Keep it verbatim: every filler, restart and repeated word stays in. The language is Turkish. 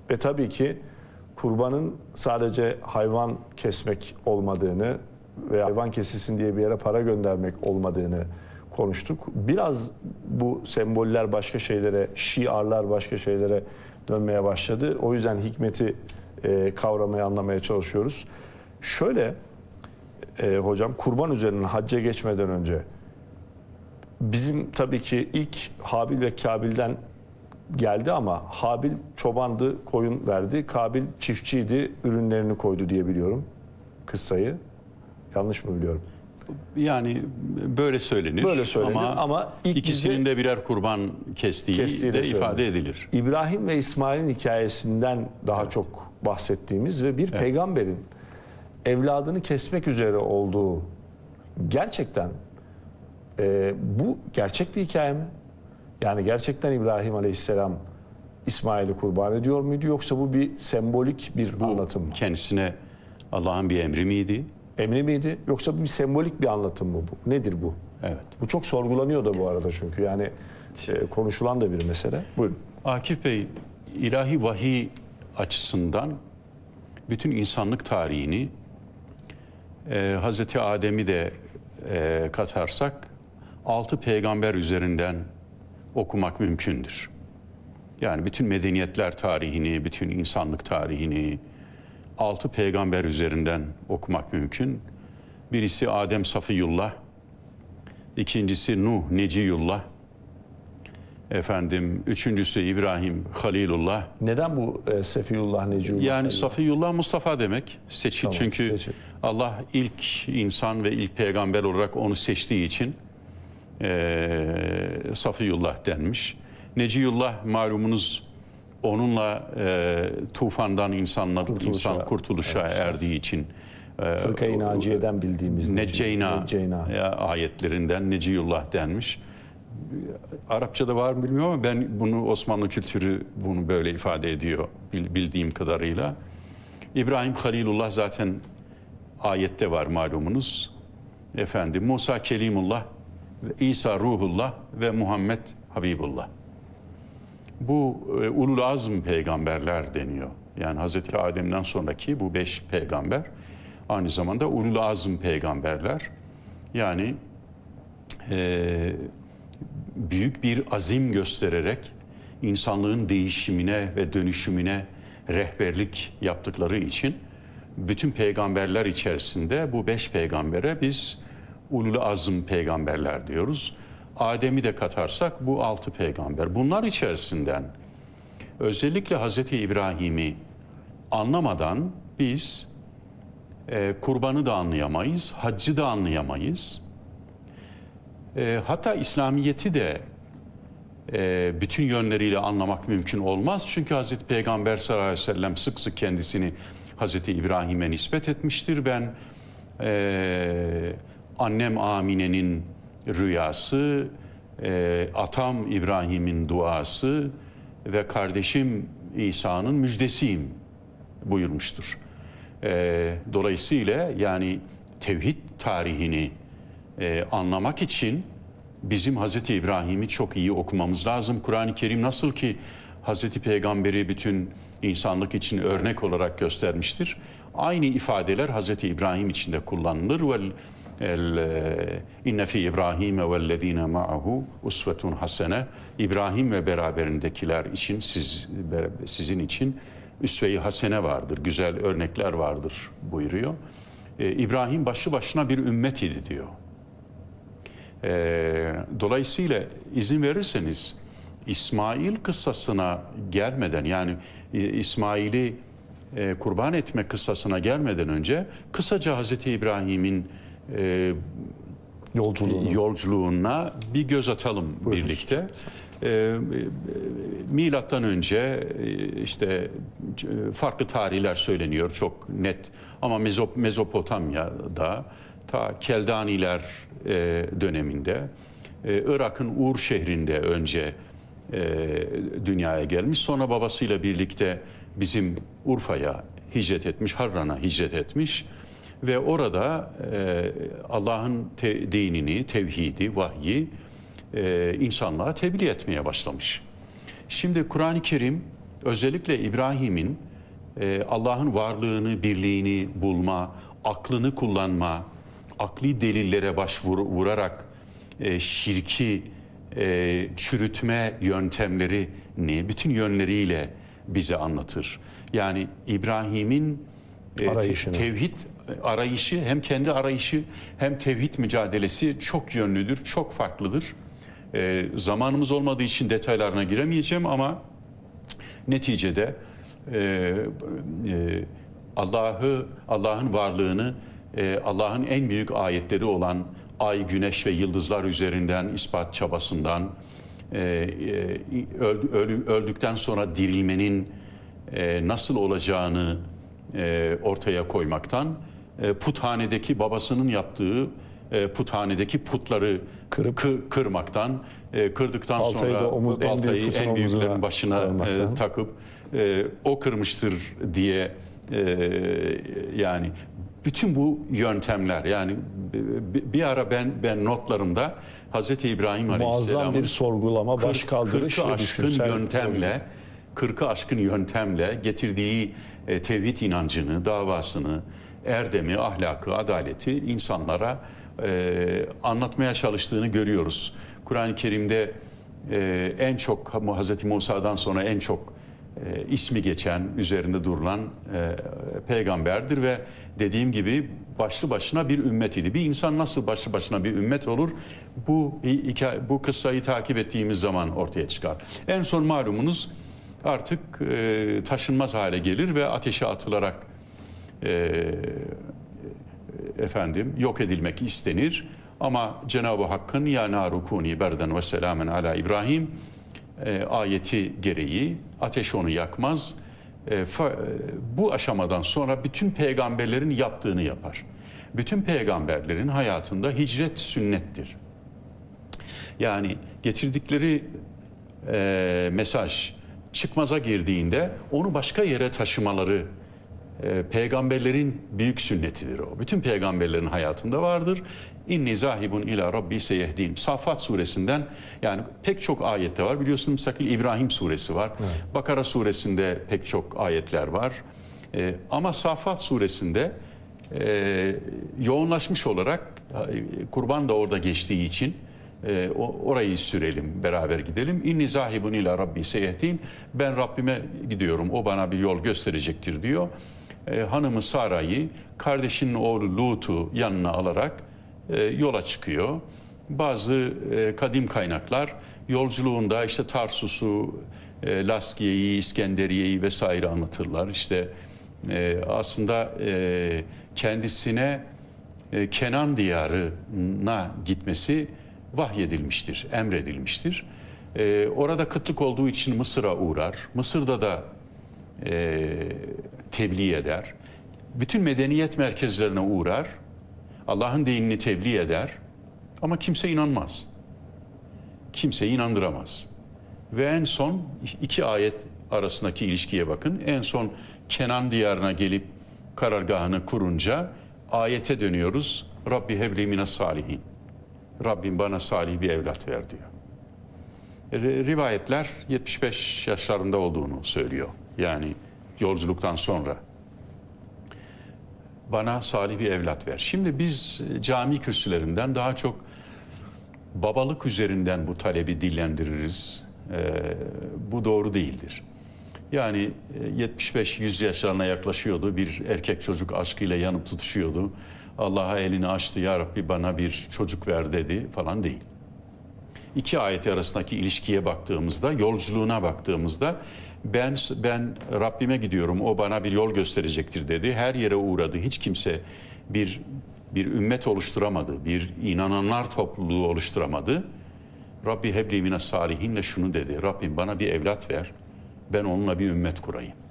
Ve tabii ki kurbanın sadece hayvan kesmek olmadığını ve hayvan kesilsin diye bir yere para göndermek olmadığını konuştuk. Biraz bu semboller başka şeylere, şiarlar başka şeylere dönmeye başladı. O yüzden hikmeti e, kavramaya, anlamaya çalışıyoruz. Şöyle e, hocam, kurban üzerinden hacca geçmeden önce bizim tabii ki ilk Habil ve Kabil'den geldi ama Habil çobandı, koyun verdi. Kabil çiftçiydi, ürünlerini koydu diye biliyorum kıssayı. Yanlış mı biliyorum? Yani böyle söylenir. Böyle söylenir ama, ama ilk ikisinin de birer kurban kestiği de söylenir. ifade edilir. İbrahim ve İsmail'in hikayesinden daha evet. çok bahsettiğimiz ve bir evet. peygamberin evladını kesmek üzere olduğu gerçekten e, bu gerçek bir hikaye mi? Yani gerçekten İbrahim Aleyhisselam İsmail'i kurban ediyor muydu, yoksa bu bir sembolik bir bu anlatım mı? Kendisine Allah'ın bir emri miydi? Emri miydi, yoksa bu bir sembolik bir anlatım mı bu? Nedir bu? Evet. Bu çok sorgulanıyor da bu arada, çünkü yani e, konuşulan da bir mesele. Buyurun. Akif Bey, ilahi vahiy açısından bütün insanlık tarihini, e, Hazreti Adem'i de e, katarsak altı peygamber üzerinden okumak mümkündür. Yani bütün medeniyetler tarihini, bütün insanlık tarihini altı peygamber üzerinden okumak mümkün. Birisi Adem Safiyullah, ikincisi Nuh Neciyullah, efendim üçüncüsü İbrahim Halilullah. Neden bu e, Sefiyullah, Neciyullah? Yani Allah? Safiyullah Mustafa demek. Seçil, tamam, çünkü seçil. Allah ilk insan ve ilk peygamber olarak onu seçtiği için e, Safiyullah denmiş. Neciyullah malumunuz onunla e, tufandan insanlar kurtuluşa, insan kurtuluşa evet, erdiği için e, Fırkayı Naciye'den bildiğimiz Neceyna, Neceyna ayetlerinden Neciyullah denmiş. Arapçada var mı bilmiyorum ama ben bunu, Osmanlı kültürü bunu böyle ifade ediyor bildiğim kadarıyla. İbrahim Halilullah zaten ayette var malumunuz. Efendim Musa Kelimullah, İsa Ruhullah ve Muhammed Habibullah. Bu e, ulul azm peygamberler deniyor. Yani Hazreti Adem'den sonraki bu beş peygamber aynı zamanda ulul azm peygamberler. Yani e, büyük bir azim göstererek insanlığın değişimine ve dönüşümüne rehberlik yaptıkları için bütün peygamberler içerisinde bu beş peygambere biz ulul azm peygamberler diyoruz. Adem'i de katarsak bu altı peygamber. Bunlar içerisinden özellikle Hazreti İbrahim'i anlamadan biz e, kurbanı da anlayamayız, haccı da anlayamayız. E, hatta İslamiyet'i de e, bütün yönleriyle anlamak mümkün olmaz. Çünkü Hazreti Peygamber sallallahu aleyhi ve sellem sık sık kendisini Hazreti İbrahim'e nispet etmiştir. Ben e, annem Amine'nin rüyası, e, atam İbrahim'in duası ve kardeşim İsa'nın müjdesiyim buyurmuştur. E, dolayısıyla yani tevhid tarihini e, anlamak için bizim Hazreti İbrahim'i çok iyi okumamız lazım. Kur'an-ı Kerim nasıl ki Hazreti Peygamber'i bütün insanlık için örnek olarak göstermiştir. Aynı ifadeler Hazreti İbrahim için de kullanılır. Vel İnne fi İbrahim vellezine ma'ahu usvetun hasene. İbrahim ve beraberindekiler için, siz sizin için üsve-i hasene vardır, güzel örnekler vardır buyuruyor. Ee, İbrahim başlı başına bir ümmet idi diyor. Ee, dolayısıyla izin verirseniz İsmail kıssasına gelmeden, yani İsmail'i e, kurban etme kıssasına gelmeden önce kısaca Hazreti İbrahim'in e, Yolculuğuna. yolculuğuna bir göz atalım Buyurun. birlikte. E, milattan önce işte farklı tarihler söyleniyor çok net, ama Mezop Mezopotamya'da ta Keldaniler e, döneminde e, Irak'ın Ur şehrinde önce e, dünyaya gelmiş. Sonra babasıyla birlikte bizim Urfa'ya hicret etmiş, Harran'a hicret etmiş. Ve orada e, Allah'ın te, dinini, tevhidi, vahyi e, insanlığa tebliğ etmeye başlamış. Şimdi Kur'an-ı Kerim özellikle İbrahim'in e, Allah'ın varlığını, birliğini bulma, aklını kullanma, akli delillere başvurarak e, şirki e, çürütme yöntemleri ne? Bütün yönleriyle bize anlatır. Yani İbrahim'in e, te, tevhid arayışı, hem kendi arayışı hem tevhid mücadelesi çok yönlüdür, çok farklıdır. E, zamanımız olmadığı için detaylarına giremeyeceğim ama neticede e, e, Allah'ı, Allah'ın varlığını e, Allah'ın en büyük ayetleri olan ay, güneş ve yıldızlar üzerinden ispat çabasından, e, e, öldü, öldükten sonra dirilmenin e, nasıl olacağını e, ortaya koymaktan, e, puthanedeki babasının yaptığı e, puthanedeki putları kırıp kı, kırmaktan, e, kırdıktan baltayı sonra omuz, baltayı en, en büyüklerin başına e, takıp e, o kırmıştır diye e, yani bütün bu yöntemler, yani bir ara ben ben notlarımda Hazreti İbrahim Aleyhisselam'ın muazzam bir sorgulama, baş kaldırış kırkı aşkın yöntemle kırkı aşkın yöntemle getirdiği e, tevhid inancını, davasını, erdemi, ahlakı, adaleti insanlara e, anlatmaya çalıştığını görüyoruz. Kur'an-ı Kerim'de e, en çok Hazreti Musa'dan sonra en çok e, ismi geçen, üzerinde durulan e, peygamberdir ve dediğim gibi başlı başına bir ümmet idi. Bir insan nasıl başlı başına bir ümmet olur? Bu hikaye, bu kıssayı takip ettiğimiz zaman ortaya çıkar. En son malumunuz artık e, taşınmaz hale gelir ve ateşe atılarak e, efendim yok edilmek istenir. Ama Cenab-ı Hakk'ın ya naru kuni berden ve selamen ala İbrahim e, ayeti gereği ateş onu yakmaz. E, fa, bu aşamadan sonra bütün peygamberlerin yaptığını yapar. Bütün peygamberlerin hayatında hicret sünnettir. Yani getirdikleri e, mesaj çıkmaza girdiğinde onu başka yere taşımaları e, peygamberlerin büyük sünnetidir o. Bütün peygamberlerin hayatında vardır. İnni zahibun ila rabbi seyehdin. Saffat suresinden, yani pek çok ayette var. Biliyorsunuz müstakil İbrahim suresi var. Evet. Bakara suresinde pek çok ayetler var. E, ama Saffat suresinde e, yoğunlaşmış olarak e, kurban da orada geçtiği için e, orayı sürelim, beraber gidelim. İnni zahibun ila rabbi seyehdin. Ben Rabbime gidiyorum, o bana bir yol gösterecektir diyor. E, hanımı Sara'yı, kardeşinin oğlu Lut'u yanına alarak e, yola çıkıyor. Bazı e, kadim kaynaklar yolculuğunda işte Tarsus'u, e, Laskiye'yi, İskenderiye'yi vesaire anlatırlar. İşte e, aslında e, kendisine e, Kenan diyarına gitmesi vahyedilmiştir, emredilmiştir. E, orada kıtlık olduğu için Mısır'a uğrar. Mısır'da da e, tebliğ eder. Bütün medeniyet merkezlerine uğrar. Allah'ın dinini tebliğ eder. Ama kimse inanmaz. Kimseyi inandıramaz. Ve en son iki ayet arasındaki ilişkiye bakın. En son Kenan diyarına gelip karargahını kurunca ayete dönüyoruz. Rabbi hebli mines salihin. Rabbim bana salih bir evlat ver diyor. Rivayetler yetmiş beş yaşlarında olduğunu söylüyor. Yani yolculuktan sonra. Bana salih bir evlat ver. Şimdi biz cami kürsülerinden daha çok babalık üzerinden bu talebi dillendiririz. Ee, bu doğru değildir. Yani yetmiş beş yüz yaşlarına yaklaşıyordu. Bir erkek çocuk aşkıyla yanıp tutuşuyordu. Allah'a elini açtı, ya Rabbi bana bir çocuk ver dedi falan değil. İki ayet arasındaki ilişkiye baktığımızda, yolculuğuna baktığımızda ben ben Rabbime gidiyorum, o bana bir yol gösterecektir dedi. Her yere uğradı. Hiç kimse bir bir ümmet oluşturamadı. Bir inananlar topluluğu oluşturamadı. Rabbi hebli mines salihinle şunu dedi. Rabbim bana bir evlat ver. Ben onunla bir ümmet kurayım.